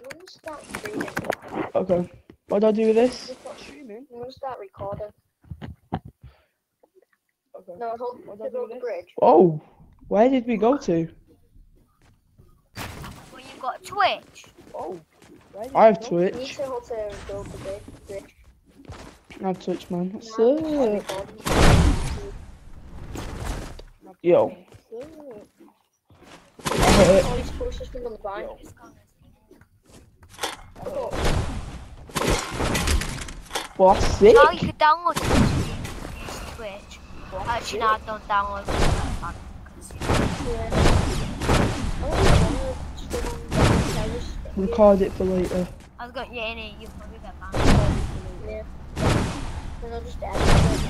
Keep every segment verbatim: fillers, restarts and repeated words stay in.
I'm gonna start streaming. Okay. What do I do with this? Just start Streaming. I'm gonna start recording. Okay. No, hold What do to I do build with the this? bridge. Oh, where did we go to? Well, you got Twitch. Oh, where did I have You need Twitch. to hold to build the bridge. bridge. I have Twitch, man. What's Now I'm up? recording. Yo. All these posters from on the vine. Oh, Well, that's sick. Oh, you could download Twitch and use Twitch. Actually, no, don't download it. yeah. I wanna stream on the terrace. Record it for later. I was going, yeah, innit, you probably get banned. Yeah. And I'll just add it.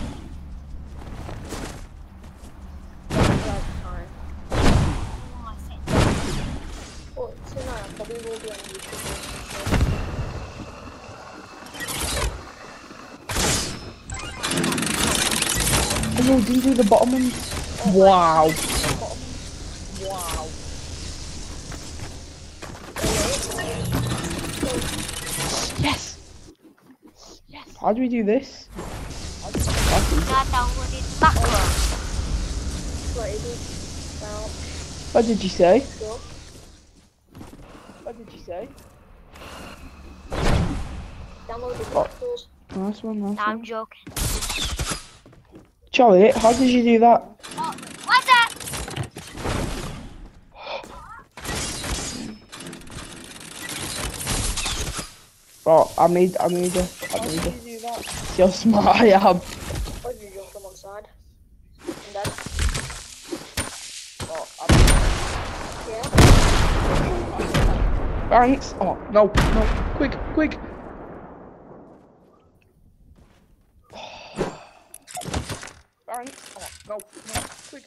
Like time. Oh, I said, Well, tonight I probably will be on YouTube. Oh no, did you do the bottom ones? Wow. Wow. Yes. Yes. How do we do this? I downloaded macro. What is it? Now, What did you say? go. What did you say? Download the Oh. macros. Nice one, nice Nah, I'm one. joking. Charlie, how did you do that? Oh, what's that? Oh, I made, I made it. I made it. See how smart I am. Or did you jump from one side? And then, Oh, yeah. thanks. Oh, no, no. Quick, quick. Thanks. Oh, no, no. Quick,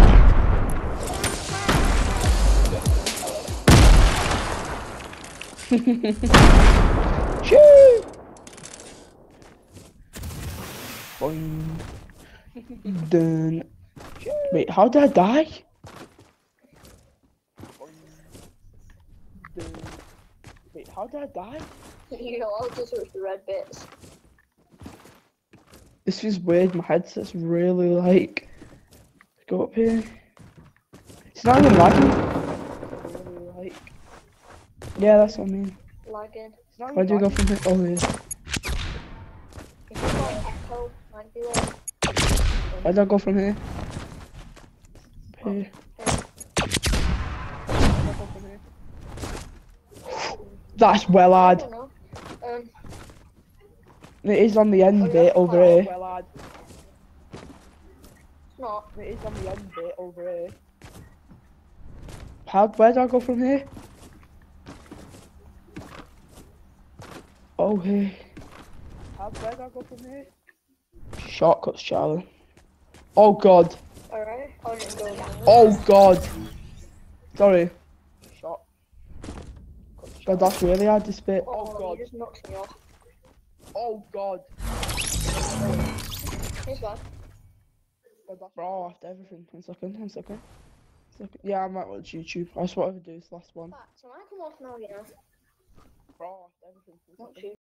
quick. Shoo! Boing. Done. Wait, how did I die? Done. Wait, how did I die? You know, I'll just search the red bits. This is weird. My headset's really like. Go up here. It's not even lagging. Really like. Yeah, that's what I mean. Lagging. Where do you go from here? Oh, here. If you got echo, might be like. Where do I go from here? Here. That's well I hard. don't know. Um, It is on the Oh, end yeah, bit over well, here. it's not. It is on the end bit over here. How? Where do I go from here? Oh, here. How? Where do I go from here? Shortcuts, Charlie. Oh God. Alright, I'll just go down. Oh God. Sorry. Shot. God, that's really hard to spit. Oh, Oh God. you just knocked me off. Oh God. Here's one. God, that's raw after everything. One second. One second. One second. Yeah, I might watch YouTube. That's what I would do. This last one. So I come off now, you know. Raw after everything. One Not second. you.